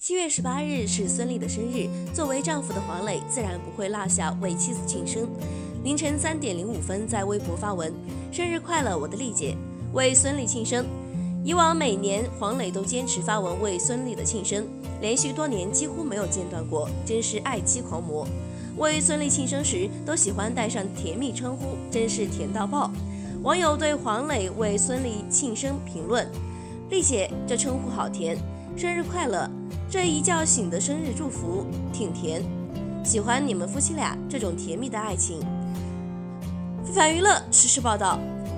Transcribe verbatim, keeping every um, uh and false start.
七月十八日是孙俪的生日，作为丈夫的黄磊自然不会落下为妻子庆生。凌晨三点零五分，在微博发文：“生日快乐，我的丽姐，为孙俪庆生。”以往每年黄磊都坚持发文为孙俪的庆生，连续多年几乎没有间断过，真是爱妻狂魔。为孙俪庆生时都喜欢带上甜蜜称呼，真是甜到爆。网友对黄磊为孙俪庆生评论：“丽姐，这称呼好甜，生日快乐。”这一觉醒的生日祝福挺甜，喜欢你们夫妻俩这种甜蜜的爱情。非凡娱乐实时报道。